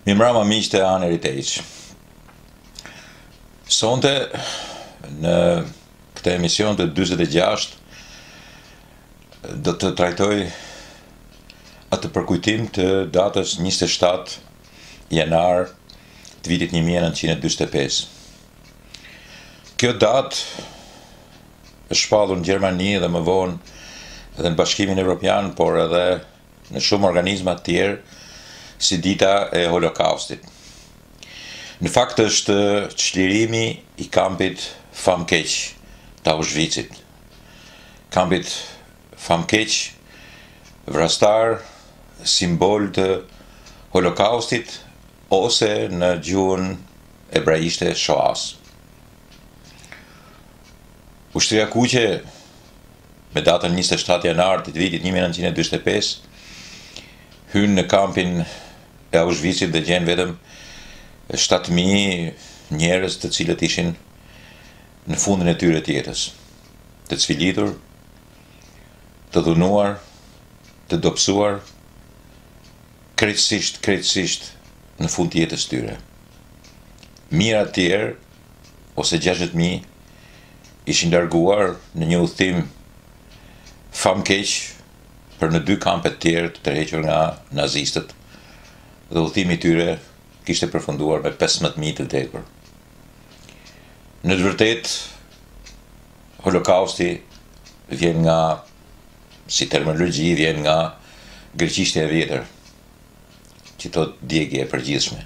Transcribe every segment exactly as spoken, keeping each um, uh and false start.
Mirëmbrëma miq të Anë Heritage. Sonte në këtë emision të dyzet e gjashtë do të trajtoj atë përkujtim të datës njëzet e shtatë janar të vitit një mijë e nëntëqind e dyzet e pesë. Kjo datë është shpallur në Gjermani dhe më vonë edhe në Bashkimin Evropian, por edhe në shumë organizma të tjerë, si dita e Holokaustit. Në fakt është çlirimi i kampit famkeq të Auschwitzit. Kampit famkeq, vrastar, simbol të Holokaustit, ose në gjuhën ebraishte Shoas. Ushtria kuqe, me datën njëzet e shtatë janar të vitit një mijë e nëntëqind e dyzet e pesë, hynë në kampin e Auschwitzit dhe gjenë vetëm shtatë mijë njerëz të cilët ishin në fundin e tyre të jetës, të cvilitur, të dhunuar, të dobësuar, krejtësisht, krejtësisht në fund të jetës tyre. Mijëra të tjerë, ose gjashtëdhjetë mijë, ishin larguar në një udhëtim famkeq për në dy kampe të tjerë të tërhequr nga nazistët, dhe udhëtimi i tyre kishte përfunduar me pesëmbëdhjetë mijë të vdekur. Në të vërtetë, Holokausti vjen nga, si terminologji, vjen nga greqishtja e vjetër, që thot djegje e përgjithshme.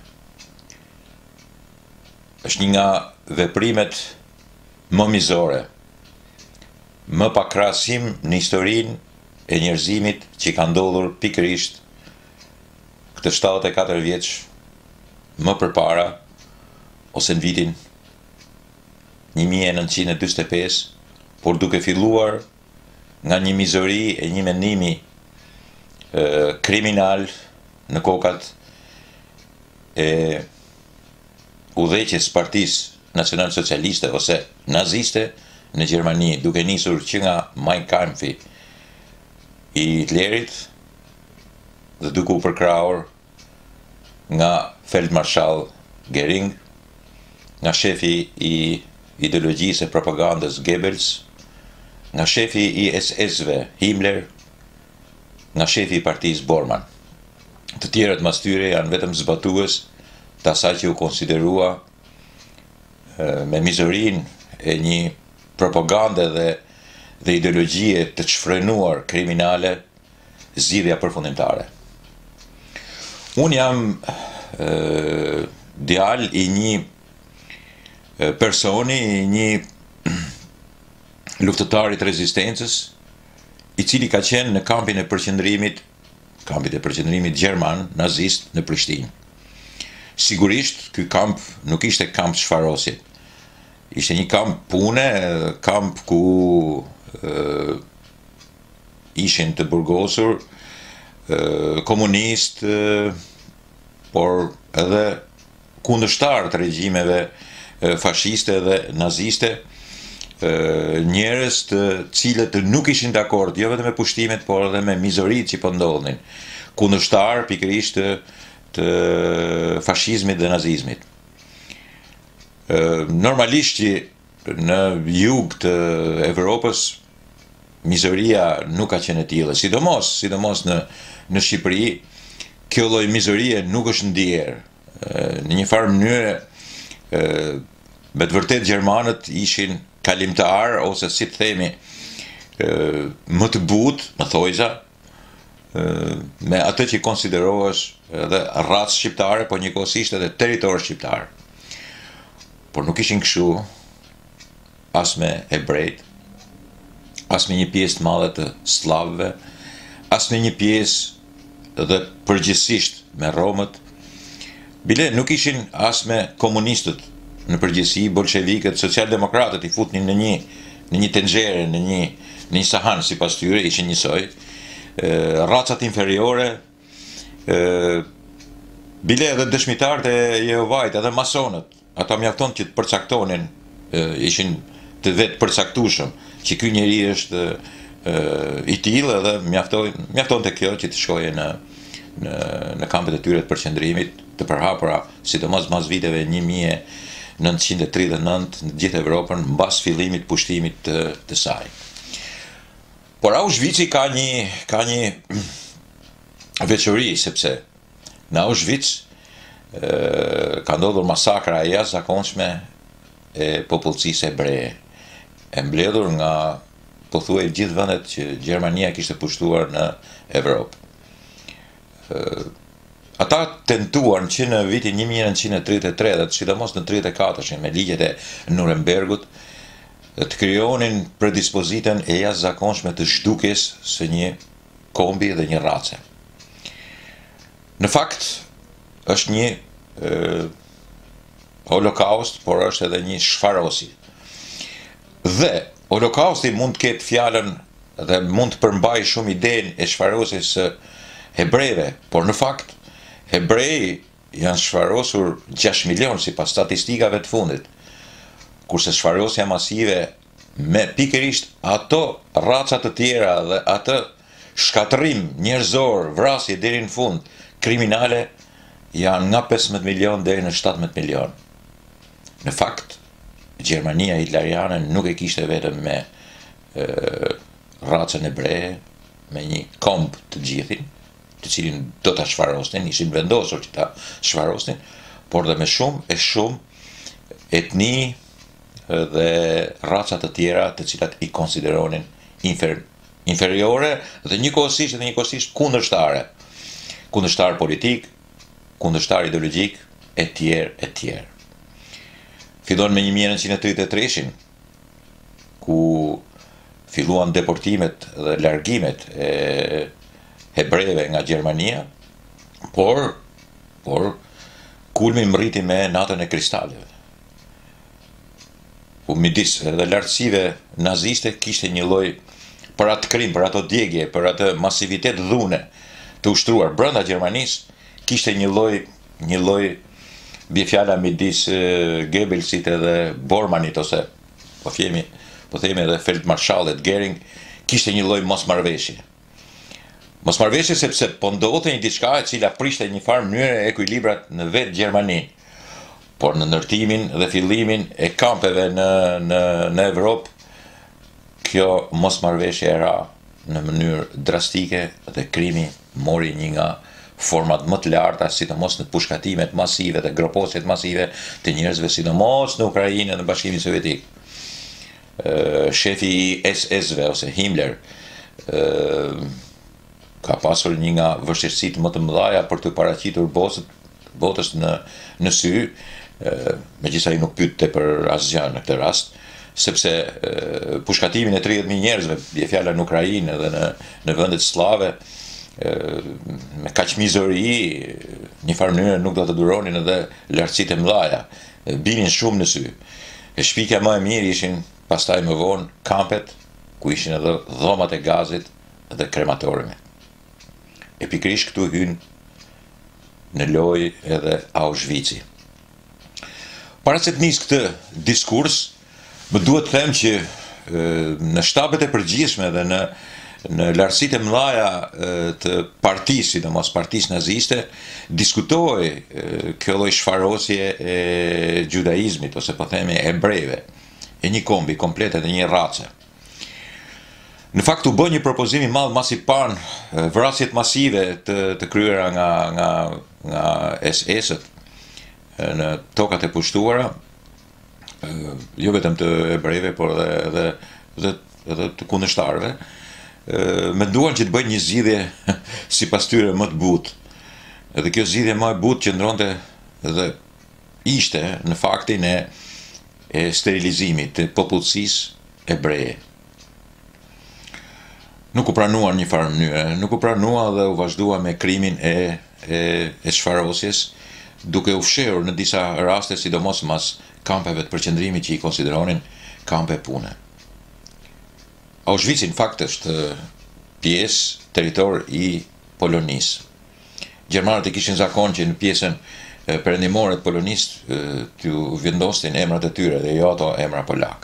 Është një nga veprimet më mizore, më pa krahasim në historinë e njerëzimit që ka ndodhur pikërisht këtë shtatëdhjetë e katër vjeç më përpara, ose në vitin një mijë e nëntëqind e dyzet e pesë, por duke filluar nga një mizori e një mendimi e, kriminal në kokat e udhëheqjes Partisë Nacional Socialiste ose naziste në Gjermani, duke nisur që nga Mein Kampfi i Hitlerit dhe duke u përkrahur nga Feldmarshall Göring, nga shefi i ideologjisë e propagandës Goebbels, nga shefi i es esve Himmler, nga shefi i partisë Bormann. Të tjerët mas tyre janë vetëm zbatues të asaj që u konsiderua me mizorinë e një propagande dhe, dhe ideologjie të çfrenuar kriminale, zgjidhja përfundimtare. Unë jam e, djalë i një personi, i një luftëtari të rezistencës, i cili ka qenë në kampin e përqendrimit, kampit e përqendrimit gjerman nazist në Prishtinë. Sigurisht, ky kamp nuk ishte kamp çfarosje. Ishte një kamp pune, kamp ku e, ishin të burgosur, e, komunist, e, por edhe kundërshtar të regjimeve e, fashiste dhe naziste, e, njerëz të cilët nuk ishin dakord, jo vetëm me pushtimet, por edhe me mizoritë që po ndodhin, kundërshtar pikërisht të, të fashizmit dhe nazizmit. Normalisht që në jug të Evropës mizoria nuk ka qenë e tillë, sidomos, sidomos në, në Shqipëri, kjo lloj mizorie nuk është ndier. Në një farë mënyrë, me të vërtet gjermanët ishin kalimtar, ose si të themi, më të butë, më thojza, me atë që konsiderohesh edhe racë shqiptare, po njëkohësisht edhe territor shqiptar. Por nuk ishin kështu as me hebrejt, as me një pjesë të madhe të slavëve, as me një pjesë dhe përgjithsisht me romët. Bile nuk ishin as me komunistët në përgjithësi, bolshevikët, socialdemokratët i futnin në një në një tenxhere, në një në një sahan sipas tyre, ishin njësoj. Racat inferiore, e, bile edhe dëshmitarët e Jehovait, edhe masonët, ata mjafton që të përcaktonin, e, ishin të vetë përcaktueshëm, që ky njeri është e, i tillë, edhe mjafton mjafton te kjo që të shkojë në në, në kampet e tyre të përqendrimit të përhapura, sidomos mas viteve një mijë e nëntëqind e tridhjetë e nëntë në gjithë Evropën, mbas fillimit pushtimit të, të saj. Por Auschwitz ka një ka një veçori, sepse në Auschwitz e, ka ndodhur masakra e jashtëzakonshme e popullsisë hebreje, e mbledhur nga pothuaj gjithë vendet që Gjermania kishte pushtuar në Evropë. Ata tentuan që në vitin një mijë e nëntëqind e tridhjetë e tre dhe sidomos në tridhjetë e katër me ligjet e Nurembergut të krijonin predispozitën e jashtëzakonshme të zhdukjes së një kombi dhe një race. Në fakt është një e, holokaust, por është edhe një shfarosi. Dhe holokausti mund të ketë fjalën dhe mund të përmbajë shumë idenë e shfarosjes së hebrejve, por në fakt hebrej janë shfarosur gjashtë milionë sipas statistikave të fundit, kurse shfarosja masive me pikërisht ato raca të tjera dhe atë shkatërim njerëzor, vrasje deri në fund, kriminale, janë nga pesëmbëdhjetë milion deri në shtatëmbëdhjetë milion. Në fakt, Gjermania hitleriane nuk e kishte vetëm me e, racën hebreje, me një komb të gjithin, të cilin do ta shfarosnin, ishin vendosur që ta shfarosnin, por dhe me shumë e shumë etni dhe raca të tjera të cilat i konsideronin infer, inferiore dhe njëkohësisht dhe njëkohësisht kundërshtare. Kundërshtar politik, kundërshtar ideologjik, e tjerë, e tjerë. Fillon me një mijë e nëntëqind e tridhjetë e tre-shin, ku filluan deportimet dhe largimet e hebrejve nga Gjermania, por, por kulmi mriti me natën e kristaleve. Ku midis edhe lartësive naziste kishte një lloj për atë krim, për ato djegje, për atë masivitet dhune të ushtruar brenda Gjermanisë, kishte një lloj një lloj bie fjala midis Goebbelsit edhe Bormannit ose po themi po themi edhe feldmarshallit Göring, kishte një lloj mosmarrveshje. Mosmarrveshje sepse po ndodhte një diçka e cila prishte një farë mënyrë ekuilibrat në vetë Gjermani. Por në ndërtimin dhe fillimin e kampeve në në në Evropë, kjo mosmarrveshje e ra në mënyrë drastike dhe krimi mori një nga format më të larta, sidomos në pushkatimet masive dhe groposjet masive të njerëzve, sidomos në Ukrainë dhe në Bashkimin Sovjetik. Shefi i es esve ose Himmler ka pasur një nga vështirësitë më të mëdha për të paraqitur botës në në sy, megjithëse ai nuk pyette për asgjë në këtë rast, sepse pushkatimin e tridhjetë mijë njerëzve, bie fjala në Ukrainë dhe në në vendet slave, me kaq mizori, një farë mënyrë nuk do të duronin edhe lartësitë e mëdha, binin shumë në sy. E shpikja më e mirë ishin pastaj më vonë kampet, ku ishin edhe dhomat e gazit dhe krematoriumet. E pikërisht këtu hyn në lojë edhe Auschwitz-i. Para se të nis këtë diskurs, më duhet të them që në shtabet e përgjithshme dhe në në lartësitë e mëdha të partisë, sidomos partisë naziste, diskutohej kjo lloj shfarosje e judaizmit ose po themi hebrejve, e një kombi komplet edhe një race. Në fakt u bë një propozim i madh masi pan vrasjet masive të të kryera nga nga nga es esët në tokat e pushtuara, jo vetëm të hebrejve, por edhe edhe edhe të kundërshtarëve, menduan që të bëjnë një zgjidhje sipas tyre më të butë. Edhe kjo zgjidhje më e butë qëndronte dhe ishte në faktin e, e sterilizimit të popullsisë hebreje. Nuk u pranuan një farë mënyre, nuk u pranua dhe u vazhdua me krimin e e, e shfarosjes, duke u fshehur në disa raste, sidomos mas kampeve të përqendrimit që i konsideronin kampe pune. Auschwitz në fakt është pjesë territor i Polonisë. Gjermanët e kishin zakon që në pjesën perëndimore të Polonisë t'u vendosnin emrat e tyre dhe jo ato emra polak.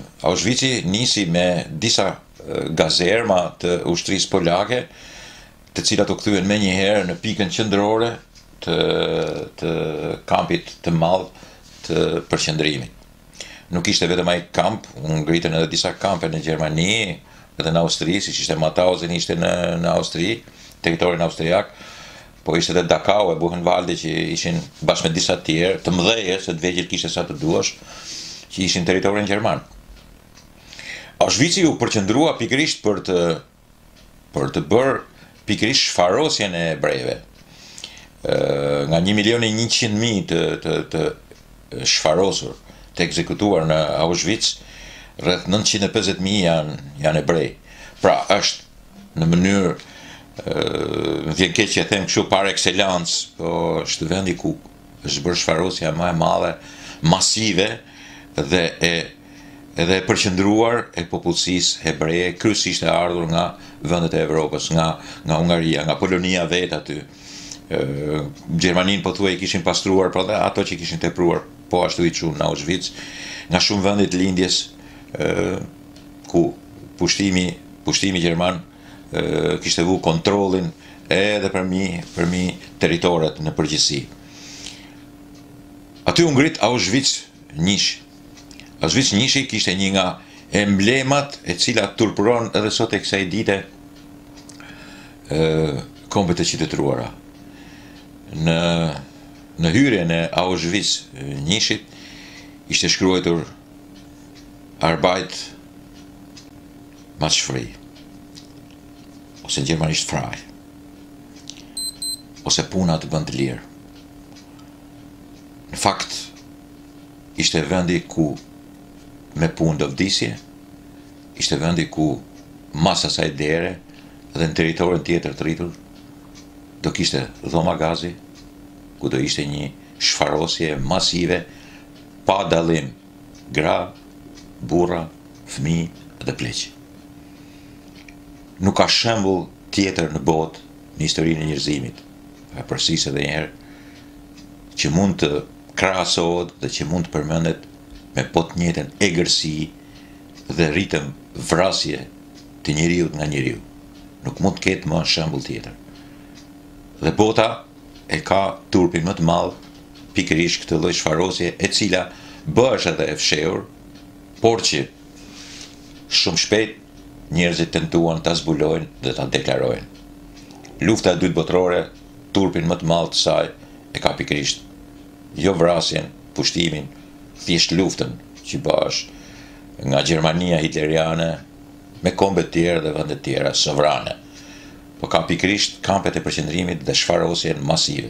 Auschwitz nisi me disa gazerma të ushtrisë polake, të cilat u kthyen me njëherë në pikën qendrore të, të kampit të madh të përqendrimit. Nuk ishte vetëm ai kamp, u ngritën edhe disa kampe në Gjermani, edhe në Austri, siç ishte Mauthausen ishte në, në Austri, territorin austriak, po ishte edhe Dachau e Buchenwalde që ishin bashkë me disa të tjerë, të mëdhej, se të vegjël kishte sa të duash, që ishin territorin gjerman. Auschwitz u përqendrua pikërisht për të për të bërë pikërisht shfarosjen e hebrejve. Nga një milion e njëqind mijë të, të, të shfarosur, të ekzekutuar në Auschwitz, rreth nëntëqind e pesëdhjetë mijë janë, janë hebrej. Pra është në mënyrë, më vjen keq që e them kështu par excellence, po është vendi ku është bërë shfarosja më e madhe, masive dhe e edhe e përqendruar e popullsisë hebreje, kryesisht e ardhur nga vendet e Evropës, nga nga Hungaria, nga Polonia vetë aty. Gjermaninë pothuaj kishin pastruar, por edhe ato që kishin tepruar, po ashtu i çun në Auschwitz, nga shumë vende të lindjes ku pushtimi pushtimi gjerman kishte vu kontrollin edhe përmi përmi territoret në përgjithësi. Aty u ngrit Auschwitz njësh. Auschwitz njëshi kishte një nga emblemat e cilat turpuron edhe sot e kësaj dite kombet e qytetëruara. Në në hyrjen e Auschwitz njëshit ishte shkruar Arbeit macht frei, ose në gjermanisht frei, ose puna të bën të lirë. Në fakt ishte vendi ku me punë do vdisje, ishte vendi ku masa saj dere dhe në territorin tjetër të rritur do kishte dhoma gazi, ku do ishte një shfarosje masive pa dallim, gra, burra, fëmijë dhe pleq. Nuk ka shembull tjetër në botë, në historinë e njerëzimit, e përsisë edhe një herë, që mund të krahasohet dhe që mund të përmendet me po të njëjtën egërsi dhe ritëm vrasje të njeriut nga njeriu. Nuk mund të ketë më shembull tjetër. Dhe bota e ka turpin më të madh pikërisht këtë lloj shfarosje, e cila bëhesh edhe e fshehur, por që shumë shpejt njerëzit tentuan ta zbulojnë dhe ta deklarojnë. Lufta e dytë botërore, turpin më të madh të saj e ka pikërisht jo vrasjen, pushtimin, thjesht luftën që bëhesh nga Gjermania hitleriane me kombe të tjera dhe vende të tjera sovrane, po ka pikërisht kampet e përqendrimit dhe shfarosjen masive.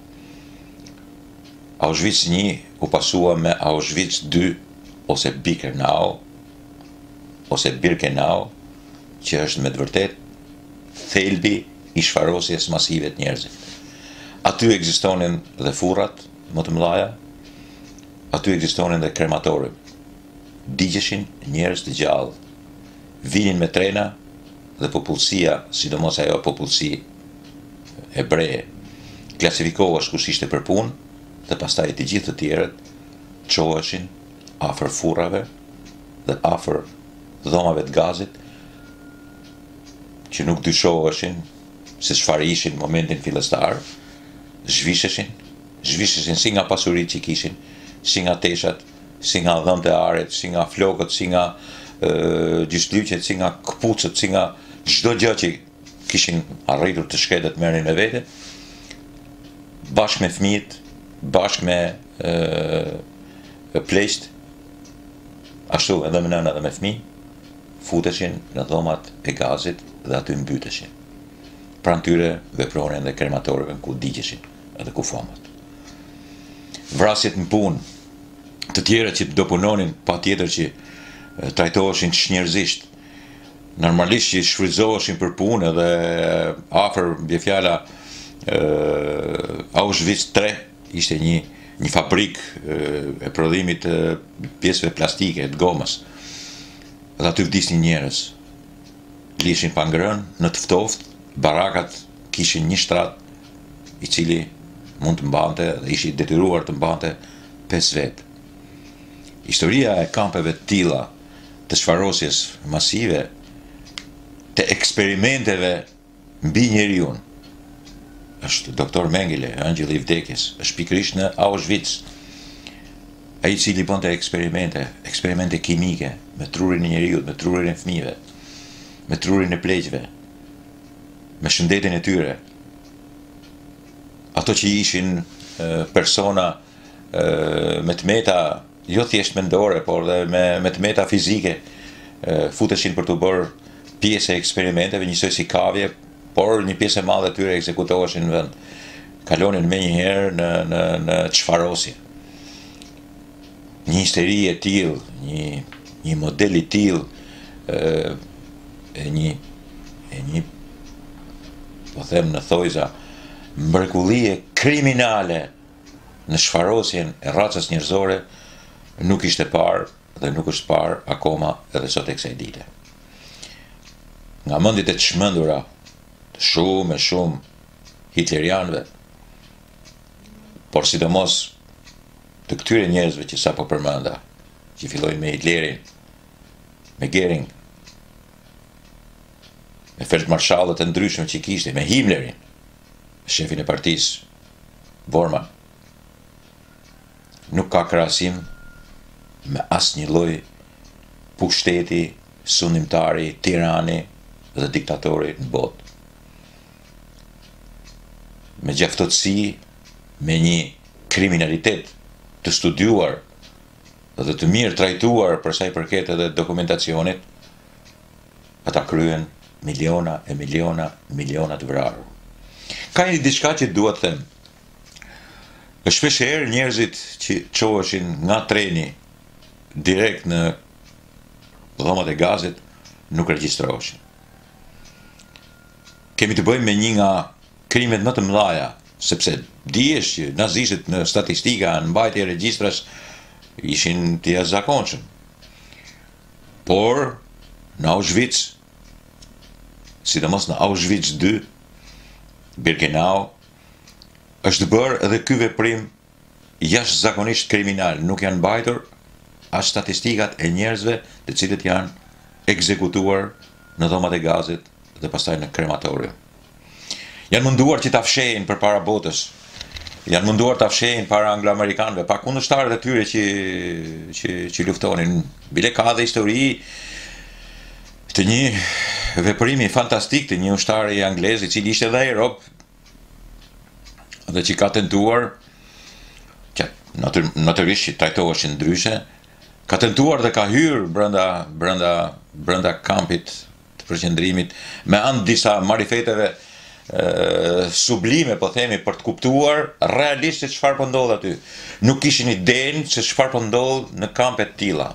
Auschwitz një u pasua me Auschwitz dy ose Birkenau ose Birkenau, që është me të vërtet thelbi i shfarosjes masive të njerëzit. Aty ekzistonin dhe furrat më të mëdha, aty ekzistonin dhe krematorium. Digjeshin njerëz të gjallë, vinin me trena dhe popullsia, sidomos ajo popullsi hebreje, klasifikohesh kush ishte për punë dhe pastaj të gjithë të tjerët çoheshin afër furrave dhe afër dhomave të gazit, që nuk dyshoheshin se çfarë ishin në momentin fillestar, zhvisheshin, zhvisheshin si nga pasuritë që kishin, si nga teshat, si nga dhëmt e aret, si nga flokët, si nga gjyshtlyqet, si nga këpucët, si nga çdo gjë që kishin arritur të shkretet merrin me vete, bashkë me fëmijët, bashkë me pleqt, ashtu edhe me nëna dhe me fëmijë, futeshin në dhomat e gazit dhe aty mbyteshin. Pranë tyre vepronin dhe krematorive ku digjeshin edhe ku famat. Vrasjet në punë, të tjera që do punonin, pa tjetër që trajtoheshin çnjerëzisht, normalisht që shfrytëzoheshin për punë edhe afër mbi fjala Auschwitz tre ishte një një fabrik e prodhimit të pjesëve plastike, të gomës. Dhe aty vdisnin njerëz. Lishin pa ngrënë, në të ftoftë, barakat kishin një shtrat i cili mund të mbante dhe ishi detyruar të mbante pesë vetë. Historia e kampeve të tilla të shfarosjes masive, të eksperimenteve mbi njeriu është doktor Mengele, angjëlli i vdekjes, është pikërisht në Auschwitz. Ai i cili bënte eksperimente, eksperimente kimike me trurin e njeriu, me trurin e fëmijëve, me trurin e pleqëve, me shëndetin e tyre. Ato që ishin persona me tmeta, jo thjesht mendore, por dhe me, me tmeta fizike, futeshin për të bërë pjesë e eksperimenteve, njësoj si kavje, por një pjesë e madhe tyre ekzekutoheshin në vend. Kalonin me njëherë në, në, në çfarosje. Një histeri e tillë, një, një model i tillë, e një, e një, po them në thojza, mrekullie kriminale në çfarosjen e racës njerëzore nuk ishte parë dhe nuk është parë akoma edhe sot e kësaj dite. Nga mendjet e çmendura të shumë e shumë hitlerianëve, por sidomos të këtyre njerëzve që sapo përmenda, që fillojnë me Hitlerin, me Göring, me feldmarshallët e ndryshme që kishte, me Himmlerin, shefin e partisë, Bormann, nuk ka krahasim me asnjë lloj pushteti, sundimtari, tirani dhe diktatori në botë. Me gjaftësi, me një kriminalitet të studiuar dhe të mirë trajtuar për sa i përket edhe dokumentacionit, ata kryen miliona e miliona, miliona të vrarur. Ka një diçka që duhet të them. Shpeshherë njerëzit që çoheshin nga treni direkt në dhomat e gazit nuk regjistroheshin. Kemi të bëjmë me një nga krimet më të mëdha, sepse dihesh që nazistët në statistika, në mbajtje e regjistrash ishin të jashtëzakonshëm. Por në Auschwitz, sidomos në Auschwitz dy, Birkenau, është bërë edhe ky veprim jashtëzakonisht kriminal. Nuk janë mbajtur as statistikat e njerëzve të cilët janë ekzekutuar në dhomat e gazit dhe pastaj në krematorium. Janë munduar që ta fshehin përpara botës. Janë munduar ta fshehin para anglo-amerikanëve, pa kundërshtarët e tyre që që që luftonin. Bile ka dhe histori të një veprimi fantastik të një ushtari anglez i cili ishte edhe në Europë dhe që ka tentuar, që natyrisht që trajtoheshin ndryshe, ka tentuar dhe ka hyrë brenda brenda brenda kampit të përqendrimit me anë disa marifeteve e, sublime, po themi, për të kuptuar realisht se çfarë po ndodh aty. Nuk kishin idenë se çfarë po ndodh në kampe të tilla.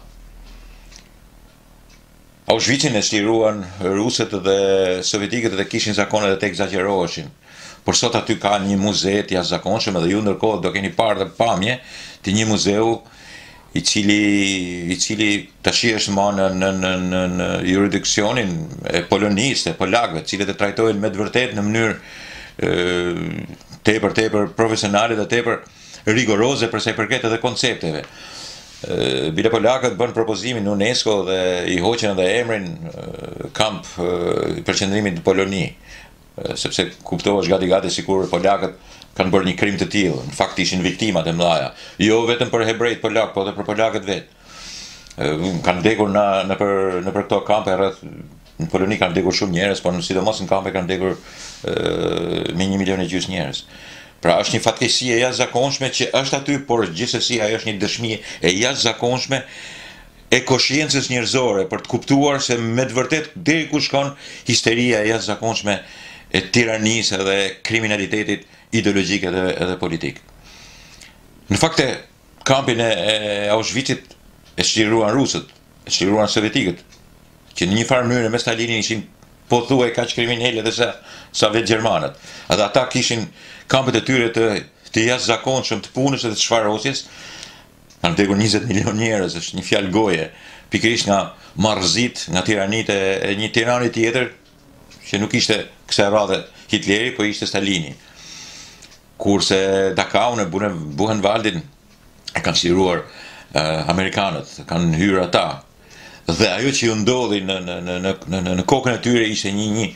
Auschwitzin e shliruan rusët dhe sovjetikët dhe kishin zakonet dhe të egzageroheshin. Por sot aty ka një muze të jashtëzakonshëm dhe ju ndërkohë do keni parë dhe pamje të një muzeu i cili i cili tash është më në në në në, në jurisdiksionin e Polonisë, e polakëve, të cilët e trajtojnë me të vërtetë në mënyrë ë tepër tepër profesionale dhe tepër rigoroze për sa i përket edhe koncepteve. Ë bile polakët bën propozimin në UNESCO dhe i hoqën edhe emrin kamp i përqendrimit në Poloni. Sepse kuptohesh gati gati sikur polakët kanë bërë një krim të tillë. Në fakt ishin viktimat e mëdha. Jo vetëm për hebrejt polak, por edhe për polakët vetë. Kanë vdekur në në për në për këto kampe rreth në Poloni kanë vdekur shumë njerëz, por sidomos në kampe kanë vdekur me një milion e gjys njerëz. Pra është një fatkeqësi e jashtëzakonshme që është aty, por gjithsesi ajo është një dëshmi e jashtëzakonshme e kosciencës njerëzore për të kuptuar se me të vërtet deri ku shkon histeria e jashtëzakonshme e tiranisë dhe kriminalitetit ideologjik edhe, edhe politik. Në fakt kampin e, e Auschwitzit e shliruan rusët, e shliruan sovjetikët, që në një farë mënyrë me Stalinin ishin pothuaj kaq kriminalë edhe sa sa vetë gjermanët. Edhe ata kishin kampet e tyre të të jashtëzakonshëm të punës dhe të çfarosjes. Kanë vdekur njëzet milion njerëz, është një fjalë goje, pikërisht nga marrëzit, nga tiranit e, e një tirani tjetër që nuk ishte kësaj radhe Hitleri, po ishte Stalini. Kurse Dachau në Buchenwaldin e kanë shliruar uh, amerikanët, kanë hyrë ata. Dhe ajo që ju ndodhi në në në në në kokën e tyre ishte një një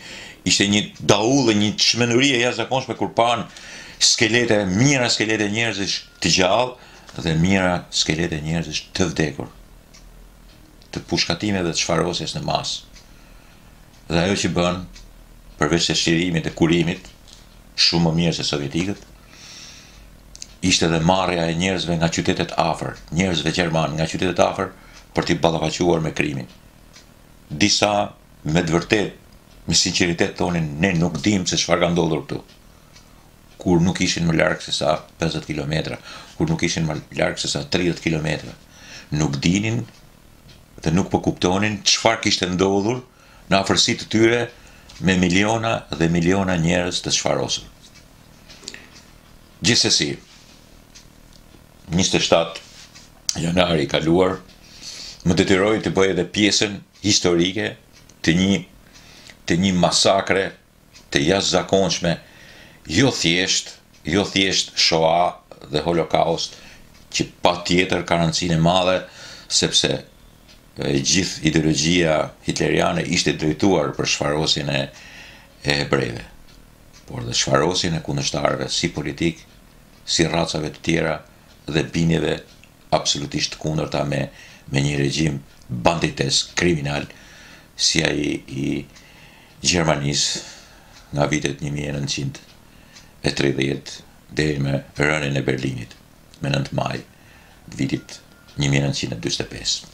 ishte një daullë, një çmenuri e jashtëzakonshme kur pan skelete, mira skelete njerëzish të gjallë dhe mira skelete njerëzish të vdekur, të pushkatimeve dhe të çfarosjes në masë. Dhe ajo që bën, përveç të shqirimit e kurimit, shumë më mirë se sovjetikët, ishte edhe marrja e njerëzve nga qytetet afër, njerëzve gjerman nga qytetet afër për t'i ballafaqur me krimin. Disa me të vërtet, me sinqeritet thonin, ne nuk dim se çfarë ka ndodhur këtu. Kur nuk ishin më larg se sa pesëdhjetë kilometra, kur nuk ishin më larg se sa tridhjetë kilometra. Nuk dinin dhe nuk po kuptonin çfarë kishte ndodhur në afërsi të tyre me miliona dhe miliona njerëz të çfarosur. Gjithsesi, njëzet e shtatë janari i kaluar më detyroi të bëj edhe pjesën historike të një të një masakre të jashtëzakonshme, jo thjesht, jo thjesht Shoah dhe Holokaust, që patjetër ka rëndësinë e madhe sepse e gjithë ideologjia hitleriane ishte drejtuar për çfarosjen e e hebrejve, por dhe çfarosjen e kundërshtarëve si politik, si racave të tjera dhe binjeve absolutisht të kundërta me me një regjim banditesk, kriminal, si ai i Gjermanisë nga vitet një mijë e nëntëqind e tridhjetë deri me rënien e Berlinit me nëntë maj të vitit një mijë e nëntëqind e dyzet e pesë.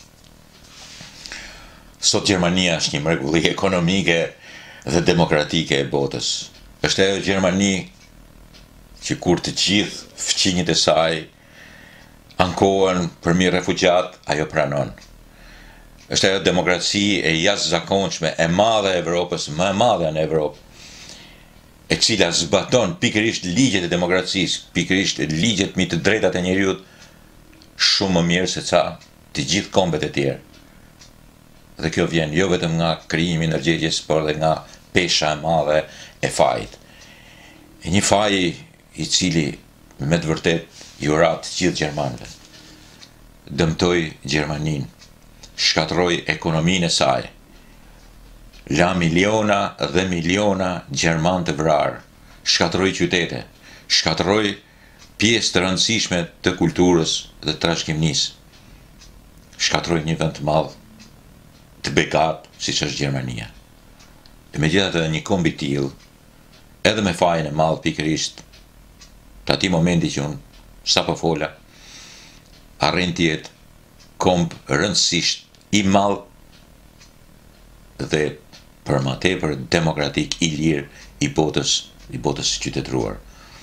Sot Gjermania është një mrekulli ekonomike dhe demokratike e botës. Është ajo Gjermani që kur të gjithë fqinjët e saj ankohen për mirë refugjat, ajo pranon. Është ajo demokraci e jashtëzakonshme e madhe e Evropës, më e madhe në Evropë, e cila zbaton pikërisht ligjet e demokracisë, pikërisht ligjet mbi të drejtat e njerëzit shumë më mirë se sa të gjithë kombet e tjera. Dhe kjo vjen jo vetëm nga krijimi i ndërgjegjës, por edhe nga pesha e madhe e fajit. E një faj i cili me të vërtet ju rat gjithë gjermanëve, dëmtoi Gjermaninë, shkatroi ekonominë e saj, la miliona dhe miliona gjerman të vrarë, shkatroi qytete, shkatroi pjesë të rëndësishme të kulturës dhe trashëgiminisë, shkatroi një vend të madh të bekat siç është Gjermania. E megjithatë një komb i tillë, edhe me fajin e madh pikërisht të atij momenti që unë sapo fola, arrin të jetë komb rëndësisht i madh dhe për më tepër demokratik i lirë i botës, i botës qytetëruar.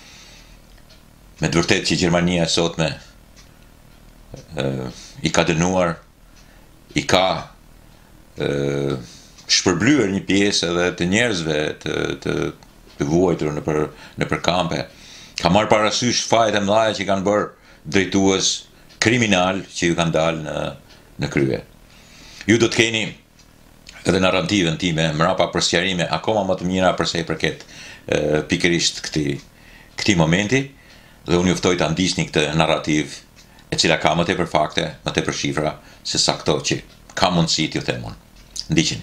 Me të vërtetë që Gjermania e sotme e, i ka dënuar, i ka e, shpërblyer një pjesë edhe të njerëzve të, të, të vuajtur në për, në për kampe, ka marrë parasysh fajet e mëdha që kanë bërë drejtues kriminal që ju kanë dalë në, në krye. Ju do të keni edhe narrativën time mrapa për sqarime akoma më të mira përsa i përket e, pikërisht këtij këtij momenti, dhe unë ju ftoj ta ndiqni këtë narrativ e cila ka më tepër fakte, më tepër shifra se sa këto që ka mundësi t'ju them unë. Ndiqeni.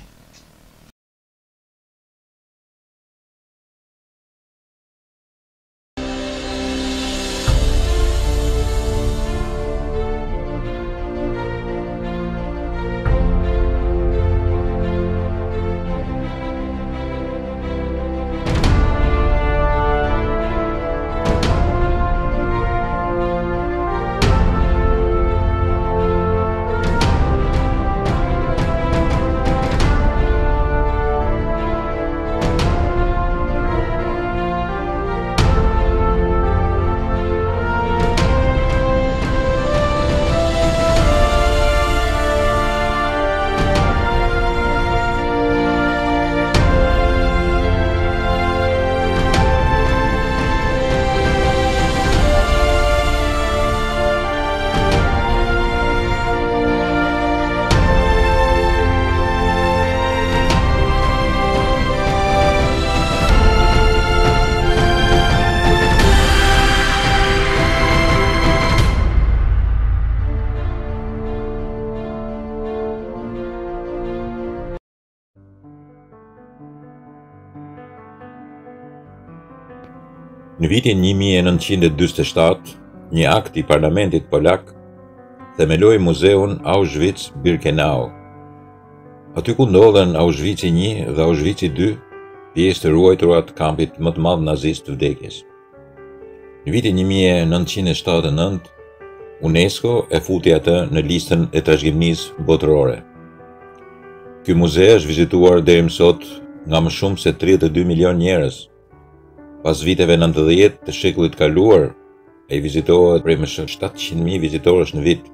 Në vitin një mijë e nëntëqind e dymbëdhjetë e shtatë, një akt i parlamentit polak themeloi muzeun Auschwitz-Birkenau. Aty ku ndodhen Auschwitz një dhe Auschwitz dy, pjesë të ruajtura të kampit më të madh nazist të vdekjes. Në vitin një mijë e nëntëqind e shtatëdhjetë e nëntë, UNESCO e futi atë në listën e trashëgimisë botërore. Ky muze është vizituar deri më sot nga më shumë se tridhjetë e dy milion njerëz. Pas viteve nëntëdhjetë të shekullit kaluar, ai vizitohet prej më shumë shtatëqind mijë vizitorësh në vit.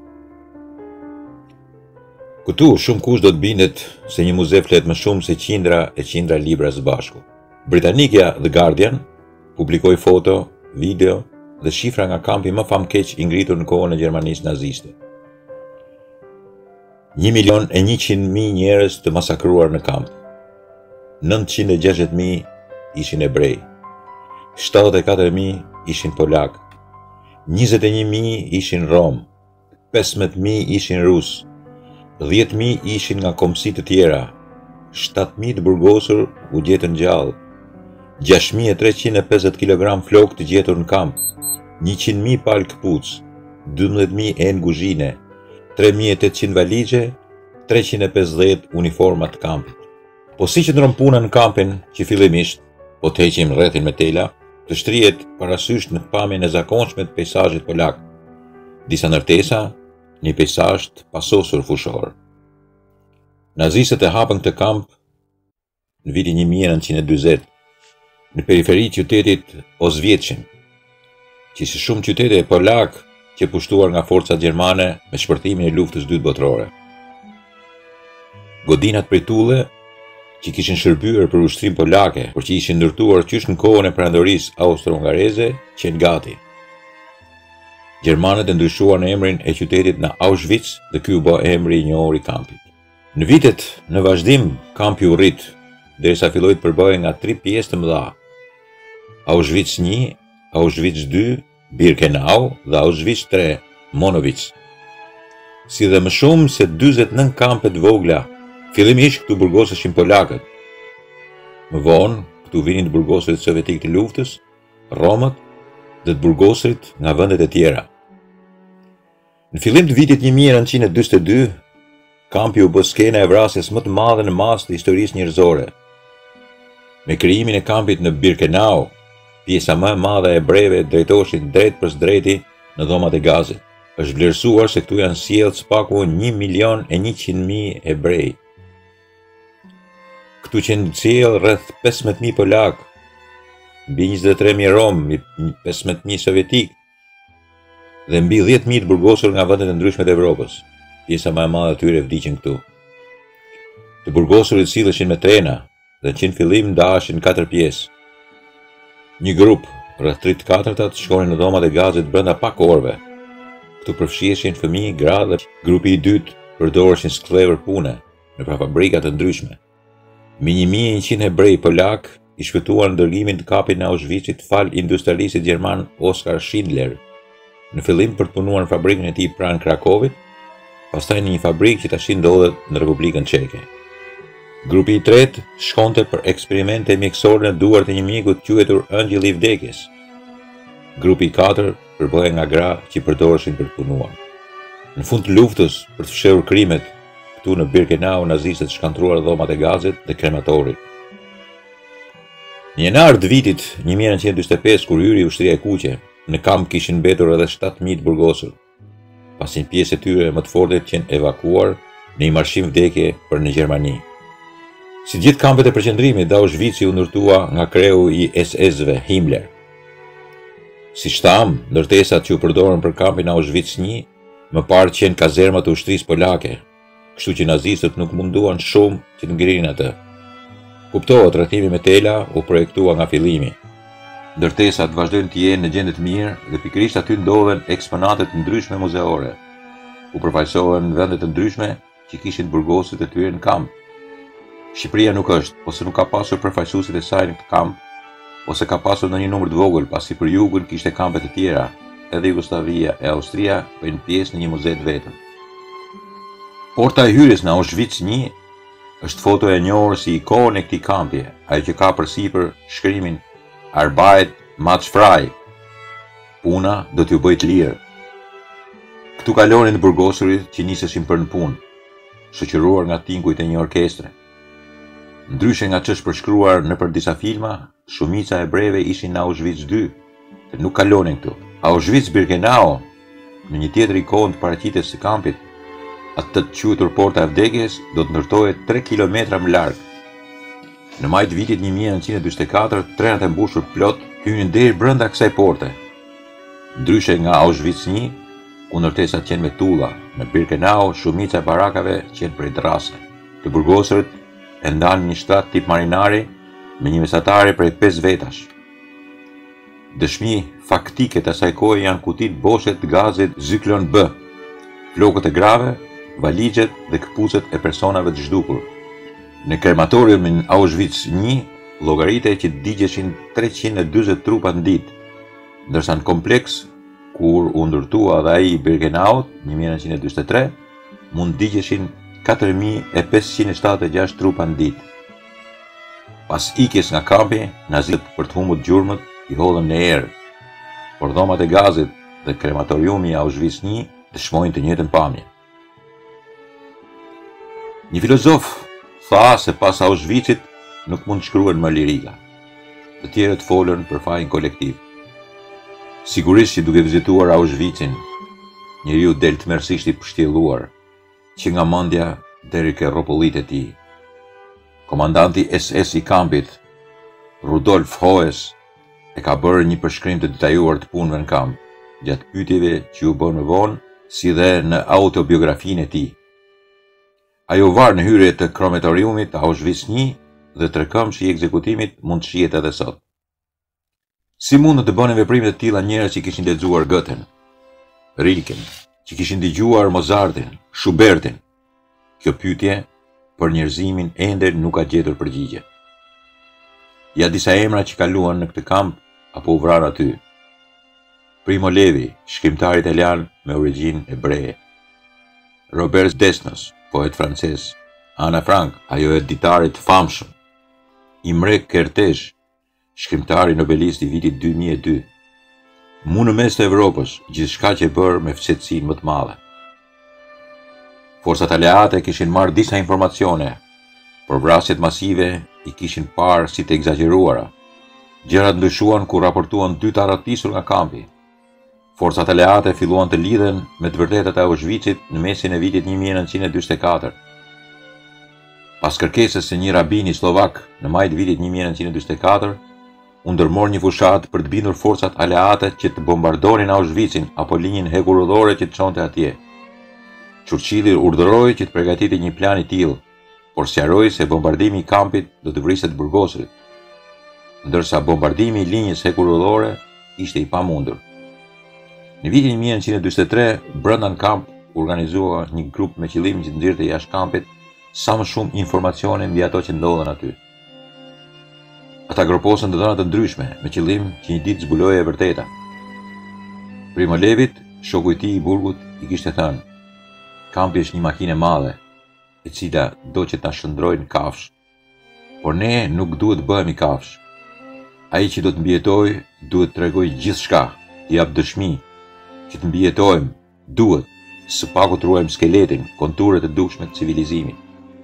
Këtu shumë kush do të bindet se një muze flet më shumë se qindra e qindra libra së bashku. Britanikja The Guardian publikoi foto, video dhe shifra nga kampi më famkeq i ngritur në kohën e Gjermanisë naziste. një milion e njëqind mijë njerëz të masakruar në kamp. nëntëqind e gjashtëdhjetë mijë ishin ebrej. shtatëdhjetë e katër mijë ishin polak. njëzet e një mijë ishin rom. pesëmbëdhjetë mijë ishin rus. dhjetë mijë ishin nga kombësi të tjera. shtatë mijë të burgosur u gjetën gjallë. gjashtë mijë e treqind e pesëdhjetë kilogram flokë të gjetur në kamp. njëqind mijë palë këpuc, dymbëdhjetë mijë enë kuzhine, tre mijë e tetëqind valixhe, treqind e pesëdhjetë uniforma të kampit. Po si që ndron puna në kampin që fillimisht, po të heqim rrethin me tela, të shtrihet parasysh në pamjen e zakonshme të peizazhit polak. Disa ndërtesa, një peizazh të pasosur fushor. Nazistët e hapën këtë kamp në vitin një mijë e nëntëqind e dyzet, në periferi të qytetit Ozvjetçin, që si shumë qytete polak që pushtuar nga forcat gjermane me shpërtimin e luftës dytë botërore. Godinat prej tulle që kishin shërbyer për ushtrim polake, por që ishin ndërtuar qysh në kohën e perandorisë austro-hungareze, qenë gati. Gjermanët e ndryshuan emrin e qytetit në Auschwitz dhe ky u bë emri i njohur i kampit. Në vitet në vazhdim, kampi u rrit, derisa filloi të përbëhej nga tre pjesë të mëdha: Auschwitz një, Auschwitz dy, Birkenau dhe Auschwitz tre, Monowitz. Si dhe më shumë se dyzet e nëntë kampe të vogla, fillimisht këtu burgoseshin polakët. Më vonë, këtu vinin të burgosurit sovjetik të luftës, romët dhe të burgosurit nga vendet e tjera. Në fillim të vitit një mijë e nëntëqind e dyzet e dy, kampi u bë skena e vrasjes më të madhe në masë të historisë njerëzore. Me krijimin e kampit në Birkenau, pjesa më e madhe e ebrejve drejtoheshin drejt për drejti në dhomat e Gazit. Është vlerësuar se këtu janë sjellë së paku një milion e njëqind mijë ebrej. Këtu që sjellë rreth pesëmbëdhjetë mijë polak, mbi njëzet e tre mijë rom, mbi pesëmbëdhjetë mijë sovjetik dhe mbi dhjetë mijë të burgosur nga vendet e ndryshme të Evropës. Pjesa më e madhe e tyre vdiqën këtu. Të burgosurit silleshin me trena dhe që në fillim ndaheshin në katër pjesë. Një grup, rreth tre të katërtat, shkonin në dhomat e Gazit brenda pak orëve. Këtu përfshiheshin fëmijë, gra dhe grupi i dytë përdoreshin skllëvër pune në fabrika të ndryshme. Mbi një mijë e njëqind hebrej polak i shpëtuan në dërgimin të kapit në Auschwitzit fal industrialistit gjerman Oskar Schindler, në fillim për të punuar në fabrikën e tij pranë Krakowit, pastaj në një fabrikë që tash ndodhet në Republikën Çeke. Grupi i tretë shkonte për eksperimente mjekësore në duart e një miku të quajtur Angjëlli i vdekjes. Grupi i katër përbëhej nga gra që përdoreshin për të punuar. Në fund të luftës për të fshehur krimet, këtu në Birkenau nazistët shkatruar dhomat e Gazit dhe krematorin. Në janar të vitit një mijë e nëntëqind e dyzet e pesë, kur hyri ushtria e kuqe, në kamp kishin mbetur edhe shtatë mijë të burgosur, pasi një pjesë e tyre më të fortë qenë evakuar në një marshim vdekje për në Gjermani. Si gjithë kampet e përqendrimit, Auschwitz u ndërtua nga kreu i es esëve Himmler. Si shtam, ndërtesat që u përdorën për kampin Auschwitz një, më parë qenë kazermat e ushtrisë polake, kështu që nazistët nuk munduan shumë që të ngrihin atë. Kuptohet, rrethimi me tela u projektua nga fillimi. Ndërtesat vazhdojnë të jenë në gjendje të mirë dhe pikërisht aty ndodhen eksponate të ndryshme muzeore. U përfaqësohen vende të ndryshme që kishin burgosit e tyre në kamp. Shqipëria nuk është, ose nuk ka pasur përfaqësuesit e saj në këtë kamp, ose ka pasur në një numër të vogël, pasi për jugun kishte kampe të tjera, edhe Jugosllavia e Austria bëjnë pjesë në një muze të vetëm. Porta e hyrjes në Auschwitz një është foto e njohur si ikonë e këtij kampi, ajo që ka përsipër shkrimin Arbeit Mats Fraj, puna do t'ju bëjt lirë. Këtu kalonin burgosurit që niseshin për në punë, shoqëruar nga tinguit e një orkestre. Ndryshe nga ç'është përshkruar në për disa filma, shumica e breve ishin në Auschwitz dy, dhe nuk kalonin këtu. Auschwitz-Birkenau, në një tjetër ikonë të paraqitjes së kampit, atë të quajtur porta e vdekjes, do të ndërtohet tre kilometra më larg. Në maj të vitit një mijë e nëntëqind e dyqindet e katër, trenat e mbushur plot hynin deri brenda kësaj porte. Ndryshe nga Auschwitz një, ku ndërtesat qenë me tulla, në Birkenau shumica e barakave qenë prej drase. Të burgosurit e ndanë një shtrat tip marinari me një mesatare prej pesë vetash. Dëshmi faktike të asaj kohe janë kutit boshe të gazit Zyklon B, flokët e grave, valigjet dhe këpucët e personave të zhdukur. Në krematoriumin Auschwitz një, llogaritej që digjeshin treqind e dyzet trupa në ditë, ndërsa në kompleks, kur u ndërtua dhe ai i Birkenaut një mijë e nëntëqind e dyqindet e tre, mund digjeshin katër mijë e pesëqind e shtatëdhjetë e gjashtë trupa në ditë. Pas ikjes nga kampi, nazistët për të humbur gjurmët i hodhën në erë, por dhomat e gazit dhe krematoriumi i Auschwitz një dëshmojnë të njëjtën pamje. Një filozof tha se pas Auschwitzit nuk mund të shkruhen më lirika. Të tjerët folën për fajin kolektiv. Sigurisht që duke vizituar Auschwitzin, njeriu del tmerrsisht i pështjelluar, që nga mendja deri ke rropollitë e tij. Komandanti S S i kampit, Rudolf Hoes, e ka bërë një përshkrim të detajuar të punëve në kamp, gjatë pyetjeve që u bën më vonë, si dhe në autobiografinë e tij. Ajo var në hyrje të krematoriumit të Auschwitz një dhe trekëmbshi i ekzekutimit mund të shihet edhe sot. Si mund të bënin veprime të tilla njerëz që kishin lexuar Goethen, Rilken, që kishin dëgjuar Mozartin, Schubertin? Kjo pyetje për njerëzimin ende nuk ka gjetur përgjigje. Ja disa emra që kaluan në këtë kamp apo u vranë aty. Primo Levi, shkrimtar italian me origjinë hebreje. Robert Desnos, poet francez. Ana Frank, ajo e ditarit famshëm. Imre Kertész, shkrimtari nobelist i vitit dy mijë e dy. Mu në mes të Evropës, gjithçka që bërë me fshehtësinë më të madhe. Forcat aleate kishin marrë disa informacione, por vrasjet masive i kishin parë si të egzageruara. Gjërat ndryshuan kur raportuan dy të arratisur nga kampi. Forcat aleate filluan të lidhen me të vërtetat e Auschwitzit në mesin e vitit një mijë e nëntëqind e dyqindet e katër. Pas kërkesës së një rabini slovak në maj të vitit një mijë e nëntëqind e dyqindet e katër, u ndërmor një fushat për të bindur forcat aleate që të bombardonin Auschwitzin apo linjën hekurudhore që të çonte atje. Churchilli urdhëroi që të përgatitej një plan i tillë, por sqaroi se bombardimi i kampit do të vriste të burgosurit, ndërsa bombardimi i linjës hekurudhore ishte i pamundur. Në vitin një mijë e nëntëqind e dyqindet e tre, brenda në kamp organizua një grup me qëllim që të nxirrte jashtë kampit sa më shumë informacione mbi ato që ndodhen aty. Ata groposën të dhëna të ndryshme me qëllim që një ditë zbulojë e vërteta. Primo Levit, shoku i tij i burgut, i kishte thënë: "Kampi është një makinë e madhe, e cila do që ta shndrojë në kafsh. Por ne nuk duhet të bëhemi kafsh. Ai që do të mbijetojë duhet të tregojë gjithçka, të jap dëshmi që të mbijetojmë, duhet së paku të ruajmë skeletin, konturet e dukshme të civilizimit."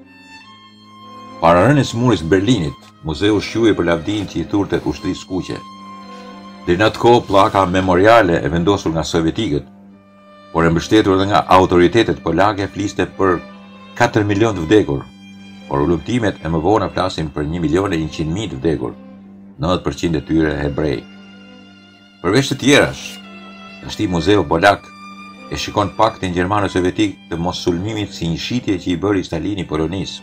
Para rënies së murit të Berlinit, muzeu shquhej për lavdinë që i thurte ushtrisë skuqe. Deri në atë kohë pllaka memoriale e vendosur nga sovjetikët, por e mbështetur edhe nga autoritetet polake, fliste për katër milion të vdekur, por ulëmtimet e më vonë flasin për një milion e njëqind mijë të vdekur, nëntëdhjetë përqind e tyre hebrej. Përveç të tjerash, tashti muzeu polak e shikon paktin gjermano-sovjetik të mos sulmimit si një shitje që i bëri Stalini Polonisë.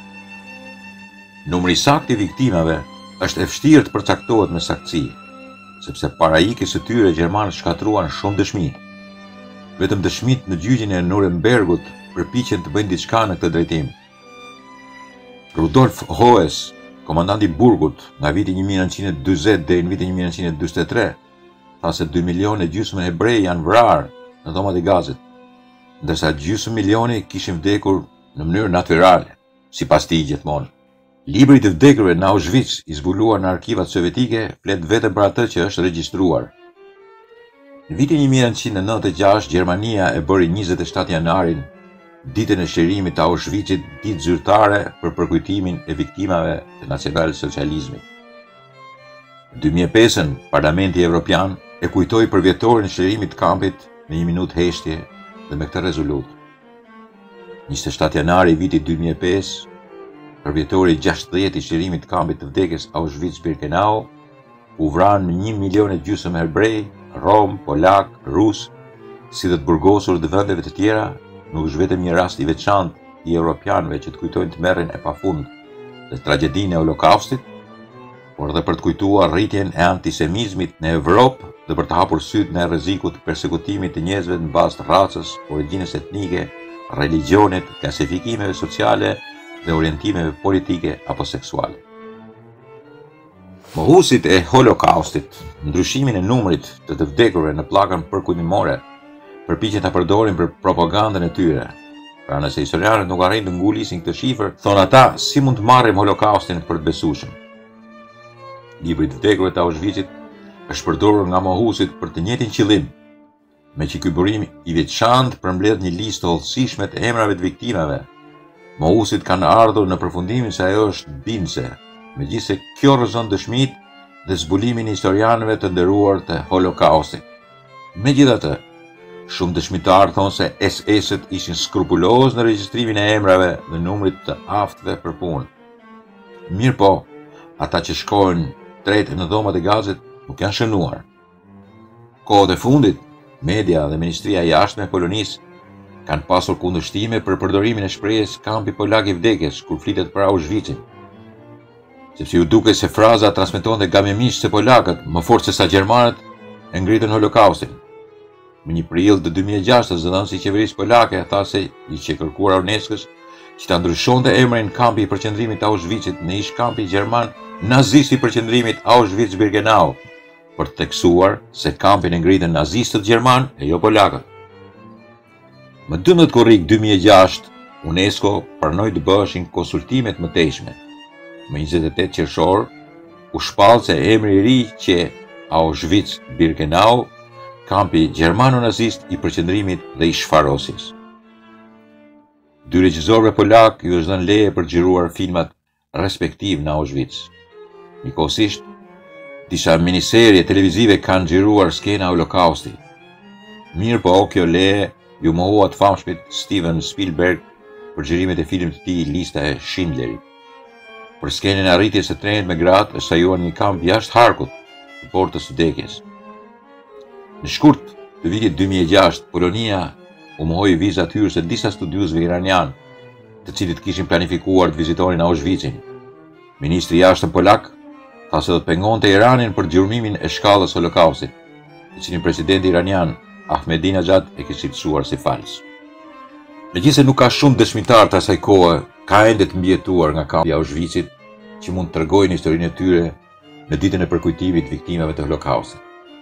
Numri saktë i viktimave është e vështirë të përcaktohet me saktësi, sepse para ikjes së tyre gjermanët shkatruan shumë dëshmi. Vetëm dëshmit në gjyqin e Nurembergut përpiqen të bëjnë diçka në këtë drejtim. Rudolf Hoes, komandanti i burgut nga viti një mijë e nëntëqind e dyzet deri në vitin një mijë e nëntëqind e dyqindet e tre, tha se dy milionë e gjysmë hebrej janë vrarë në dhomat e gazit, ndërsa gjysmë milioni kishin vdekur në mënyrë natyrale, sipas tij gjithmonë. Libri të vdekurve në Auschwitz, i zbuluar në arkivat sovjetike, flet vetëm për atë që është regjistruar. Në vitin një mijë nëntëqind e nëntëdhjetë e gjashtë, Gjermania e bëri njëzet e shtatë janarin, ditën e shërimit të Auschwitzit, ditë zyrtare për përkujtimin e viktimave të nacional-socializmit. Në dy mijë e pesë, Parlamenti Evropian e kujtoi përvjetorin e shërimit të kampit në një minutë heshtje dhe me këtë rezolutë. njëzet e shtatë janari vitit dy mijë e pesë, përvjetori gjashtëdhjetë i shërimit të kampit të vdekjes Auschwitz-Birkenau, u vranë me një milion e gjysmë hebrej, rom, polak, rus, si dhe të burgosur të vendeve të tjera, nuk është vetëm një rast i veçantë i europianëve që të kujtojnë tmerrjen e pafund dhe tragjedinë e Holokaustit, por edhe për të kujtuar rritjen e antisemizmit në Evropë dhe për të hapur sytë në rrezikut të persekutimit të njerëzve në bazë të racës, origjinës etnike, religionit, klasifikimeve sociale dhe orientimeve politike apo seksuale. Mohuesit e Holokaustit, ndryshimin e numrit të të vdekurve në pllakën përkujtimore, përpiqen ta përdorin për propagandën e tyre. Pra nëse historianët nuk arrin të ngulisin këtë shifër, thonë ata, si mund të marrim Holokaustin për të besueshëm. Libri të vdekurve të Auschwitzit është përdorur nga mohuesit për të njëjtin qëllim, me që ky burim i veçantë përmbledh një listë hollësishme të emrave të viktimave. Mohuesit kanë ardhur në përfundimin se ajo është bindse, megjithse kjo rrezon dëshmitë dhe zbulimin e historianëve të nderuar të Holokaustit. Megjithatë, shumë dëshmitarë thonë se S S-ët ishin skrupuloz në regjistrimin e emrave dhe numrit të aftëve për punë. Mirë po, ata që shkojnë drejt në dhomat e gazet nuk janë shënuar. Kohët e fundit, media dhe Ministria e Jashtme e Polonisë kanë pasur kundërshtime për përdorimin e shprehjes kampi polak i vdekjes kur flitet për Auschwitzin, sepse ju duke se fraza transmetonte gamemisht se polakët, më fort se sa gjermanët, e ngritën Holokaustin. Më një prill të dy mijë e gjashtë, zëdhënësi i qeverisë polake tha se i që kërkuar UNESCO-s që ta ndryshonte emrin kampi i përqendrimit të Auschwitzit në ish kampi gjerman nazist i përqendrimit Auschwitz-Birkenau, për të theksuar se kampin e ngritën nazistët gjerman e jo polakët. Më dymbëdhjetë korrik dy mijë e gjashtë, UNESCO pranoi të bëheshin konsultime të mëtejshme. Më njëzet e tetë qershor, u shpall se emri i ri që Auschwitz-Birkenau, kampi gjermano-nazist i përqendrimit dhe i shfarosjes. Dy regjisorëve polak ju është dhënë leje për të xhiruar filmat respektiv në Auschwitz. Njëkohësisht, disa miniserie televizive kanë xhiruar skena Holokausti. Mirë po, kjo leje ju mohua të famshmit Steven Spielberg për xhirimet e filmit të tij Lista e Schindlerit. Për skenën e arritjes së trenit me gratë është sajuar një kamp jashtë harkut të portës së vdekjes. Në shkurt të vitit dy mijë e gjashtë, Polonia u mohoi vizat hyrëse disa studiusve iranian, të cilët kishin planifikuar të vizitonin Auschwitzin. Ministri i jashtëm polak tha se do të pengonte Iranin për gjurmimin e shkallës Holokaustit, të cilin presidenti iranian Ahmadinejad e kishte cilësuar si fals. Megjithëse nuk ka shumë dëshmitar të asaj kohe, ka ende të mbijetuar nga kampi i Auschwitzit që mund të tregojnë historinë e tyre në ditën e përkujtimit të viktimave të Holokaustit.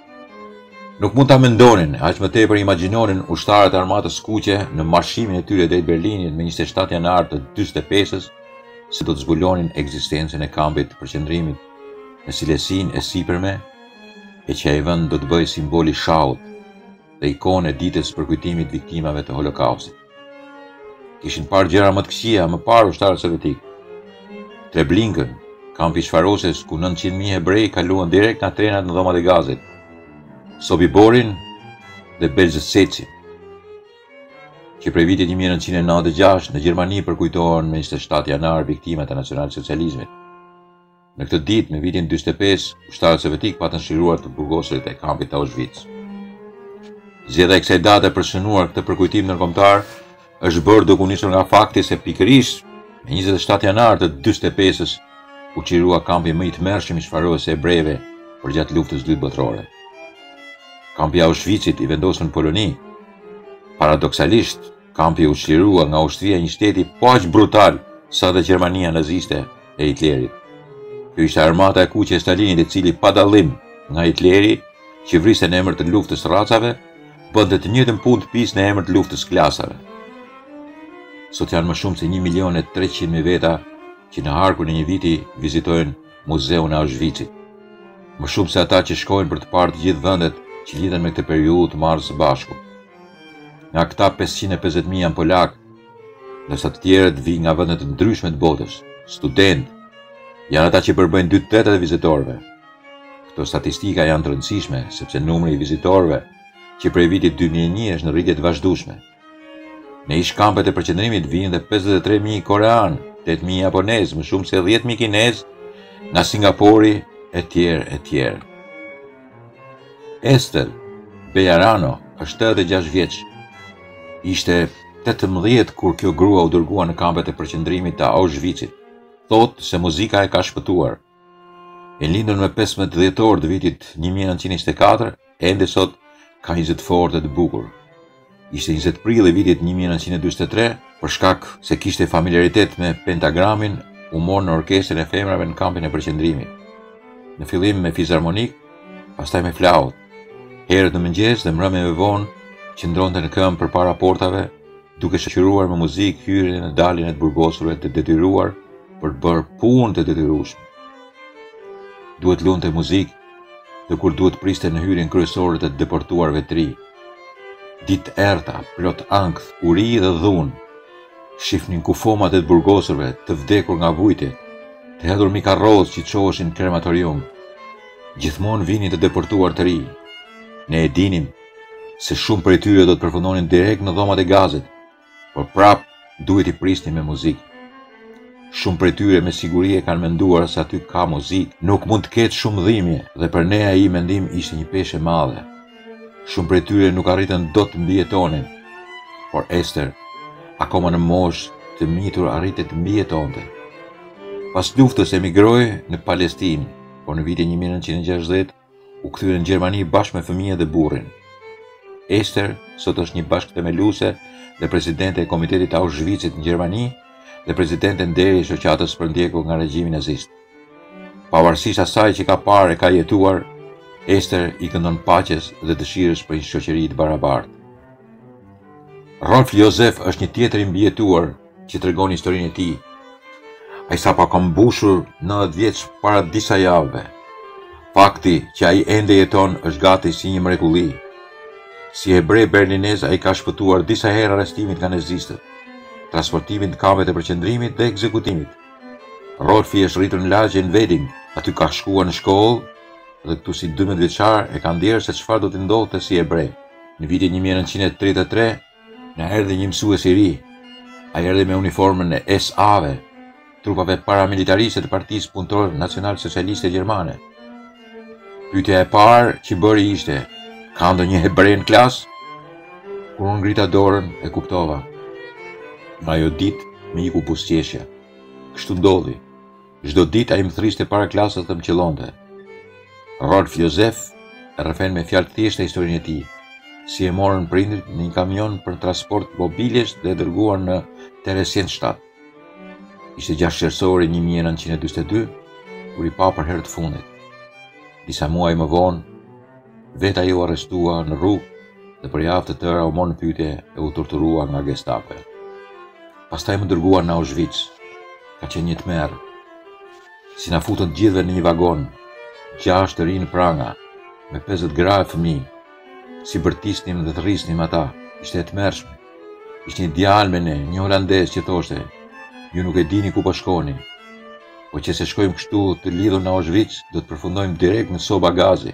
Nuk mund ta mendonin, aq më tepër imagjinonin ushtarët e armatës kuqe në marshimin e tyre drejt Berlinit me njëzet e shtatë janar të dyzet e pesës se do të zbulonin ekzistencën e kampit të përqendrimit në Silesinë e sipërme, e që ai vend do të bëjë simboli shahut dhe ikonë e ditës përkujtimit të viktimave të Holokaustit. Kishin parë gjëra më të këqija më parë ushtarët sovjetik. Treblinkën, kampi i shfarosjes ku nëntëqind mijë hebrej kaluan direkt nga trenat në dhomat e gazit, Sobiborin dhe Belzecin, që prej vitit një mijë e nëntëqind e nëntëdhjetë e gjashtë në Gjermani përkujtohen me njëzet e shtatë janar viktimat e nacionalsocializmit. Në këtë ditë, me vitin dyzet e pesë, ushtarët sovjetik patën shliruar të burgosurit e kampit të Auschwitz. Zgjedhja e kësaj date për shënuar këtë përkujtim ndërkombëtar është bërë duke u nisur nga fakti se pikërisht me njëzet e shtatë janar të dyzet e pesës u çlirua kampi më i tmerrshëm i shfarosjes së hebrejve përgjatë luftës së dytë botërore. Kampi i Auschwitzit i vendosur në Poloni. Paradoksalisht, kampi u çlirua nga ushtria e një shteti po aq brutal sa dhe Gjermania naziste e Hitlerit. Kjo ishte armata e kuqe e Stalinit, i cili pa dallim nga Hitleri, që vriste në emër të luftës racave, bënte të njëjtën punë të pisë në emër të luftës klasave. Sot janë më shumë se një milion e treqind mijë veta që në harkun e një viti vizitojnë Muzeun e Auschwitzit. Më shumë se ata që shkojnë për të parë të gjithë vendet që lidhen me këtë periudhë të marrë së bashku. Nga këta pesëqind e pesëdhjetë mijë janë polak, ndërsa të tjerët vijnë nga vende të ndryshme të botës. Student janë ata që përbëjnë dy tretat e vizitorëve. Këto statistika janë të rëndësishme sepse numri i vizitorëve që prej vitit dy mijë e një është në rritje të vazhdueshme. Në ish kampet e përqendrimit vijnë dhe pesëdhjetë e tre mijë korean, tetë mijë japonez, më shumë se dhjetë mijë kinez, nga Singapori, e tjerë e tjerë. Ester Bejarano është tetëdhjetë e gjashtë vjeç. Ishte tetëmbëdhjetë kur kjo grua u dërgua në kampet e përqendrimit të Auschwitzit. Thotë se muzika e ka shpëtuar. E lindur me pesëmbëdhjetë dhjetor të vitit një mijë e nëntëqind e njëzet e katër, ende sot ka njëzet fort e të bukur. Ishte njëzet prill e vitit një mijë e nëntëqind e dyshtë e tre, për shkak se kishte familiaritet me pentagramin, u mor në orkestrën e femrave në kampin e përqendrimit. Në fillim me fizharmonik, pastaj me flaut. Herët në mëngjes dhe mbrëmje me vonë, qëndronte në këmbë përpara portave, duke shoqëruar me muzikë hyrjen e daljen e të burgosurve të detyruar për të bërë punë të detyrueshme. Duhet lunte muzikë, dhe kur duhet priste në hyrjen kryesore të deportuarve të ri. Ditë errta, plot ankth, uri dhe dhunë, shifnin kufomat e të burgosurve të vdekur nga vujtje, të hedhur mi karrozë që çoheshin në krematorium. Gjithmonë vinin të deportuar të ri. Ne e dinim se shumë prej tyre do të përfundonin direkt në dhomat e gazit, por prap duhet i prisnin me muzikë. Shumë prej tyre me siguri e kanë menduar se aty ka muzikë, nuk mund të ketë shumë dhimbje dhe për ne ai mendim ishte një peshë e madhe. Shumë prej tyre nuk arritën dot të mbijetonin, por Ester, akoma në moshë të mitur, arritet të mbijetonte. Pas luftës emigroi në Palestinë, por në vitin një mijë e nëntëqind e gjashtëdhjetë u kthye në Gjermani bashkë me fëmijën dhe burrin. Ester sot është një bashkëthemeluese dhe presidente e Komitetit Auschwitzit në Gjermani dhe presidente nderi i shoqatës për ndjekur nga regjimi nazist. Pavarësisht asaj që ka parë e ka jetuar, Ester i këndon paqes dhe dëshirës për një shoqëri të barabartë. Rolf Josef është një tjetër i mbijetuar që tregon historinë e tij. Ai sapo ka mbushur nëntëdhjetë vjeç para disa javëve. Fakti që ai ende jeton është gati si një mrekulli. Si hebrej berlinez ai ka shpëtuar disa herë arrestimit nga nazistët, transportimin të kampeve të përqendrimit dhe ekzekutimit. Rolfi është rritur në lagjen Wedding, aty ka shkuar në shkollë dhe këtu si dymbëdhjetë vjeçar e ka ndjerë se çfarë do të ndodhte si hebrej. Në vitin një mijë e nëntëqind e tridhjetë e tre, na erdhi një mësues i ri. Ai erdhi me uniformën e S A-ve, trupave paramilitariste të Partisë Punëtore Nacional Socialiste Gjermane. Pyetja e parë që bëri ishte: "Ka ndonjë hebrej në klasë?" Kur unë ngrita dorën, e kuptova. Nga ajo ditë më iku buzëqeshja. Kështu ndodhi. Çdo ditë ai më thriste para klasës dhe më qellonte. Rolf Josef e rrëfen me fjalë thjeshta historinë e tij, si e morën prindrit në një kamion për transport mobilesh dhe e dërguar në Theresienstadt. Ishte gjashtë qershori një mijë e nëntëqind e dyshtë e dy, kur i pa për herë të fundit. Disa muaj më vonë, vetë ai u arrestua në rrugë dhe për javë të tëra u mor në pyetje e u torturua nga Gestapo. Pastaj më dërguan në Auschwitz. Ka qenë një tmerr. Si na futën të gjithëve në një vagon, gjashtë të rinë pranga, me pesëdhjetë gra e fëmijë. Si bërtisnim dhe të rrisnim ata, ishte e tmerrshme. Ishte një djalë me ne, një holandez që thoshte: "Ju nuk e dini ku po shkoni, po që se shkojmë kështu të lidhur në Auschwitz, do të përfundojmë direkt në soba gazi."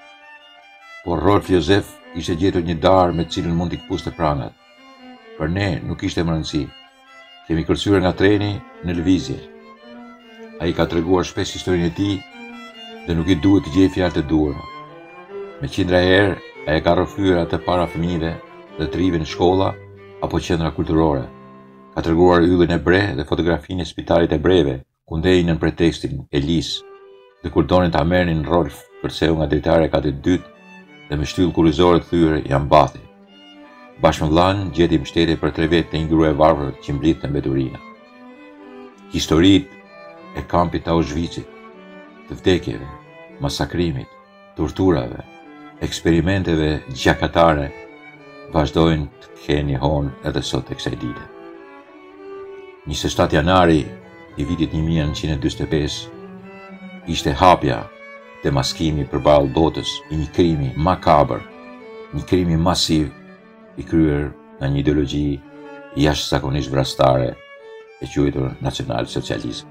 Por Rolf Josef ishte gjetur një darë me cilën mund t'i kpuste prangat. Për ne nuk ishte më rëndësi. Kemi kërcyer nga treni në lëvizje. Ai ka treguar shpesh historinë e tij dhe nuk i duhet të gjej fjalë të duhura. Me qindra herë ai ka rrëfyer atë para fëmijëve dhe të rive në shkolla apo qendra kulturore. Ka treguar yllin e bre dhe fotografinë e spitalit e breve, ku ndej në pretekstin Elis, dhe kur donin ta merrnin Rolf përse nga dritare ka të dytë dhe me shtyllë kurrizore të thyer janë mbathi. Bashkë me vllain gjeti mbështetje për tre vjet në një grua e varfër që mblidhte në mbeturina. Historitë e kampit të Auschwitzit, të vdekjeve, masakrimit, torturave, eksperimenteve gjakatare vazhdojnë të kenë një hon edhe sot e kësaj dite. njëzet e shtatë janari i vitit një mijë nëntëqind e dyzet e pesë ishte hapja dhe maskimi përballë botës i një krimi makabër, një krimi masiv i kryer nga një ideologji jashtëzakonisht vrastare e quajtur nacional-socializëm.